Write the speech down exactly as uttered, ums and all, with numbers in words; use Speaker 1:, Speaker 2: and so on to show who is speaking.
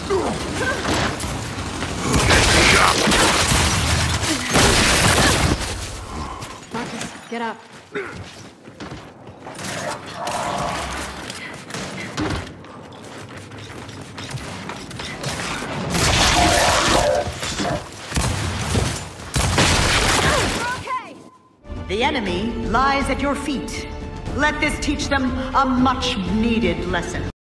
Speaker 1: Marcus, get up.
Speaker 2: The enemy lies at your feet. Let this teach them a much-needed lesson.